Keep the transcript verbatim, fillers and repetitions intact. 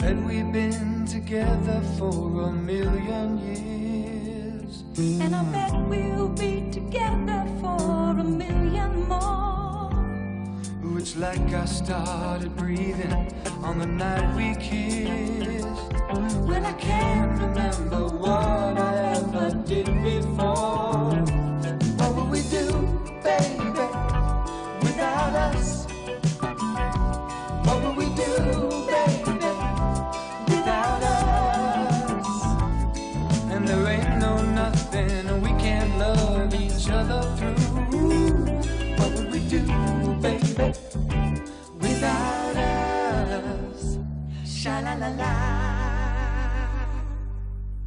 Had we been together for a million years, and I bet we'll be together for a million more. It's like I started breathing on the night we kissed, when I can't remember what I ever did before. What would we do, baby, without us? What would we do, baby, without us? And there ain't no nothing we can't love each other through. What would we do, baby, without us? Sha la la la.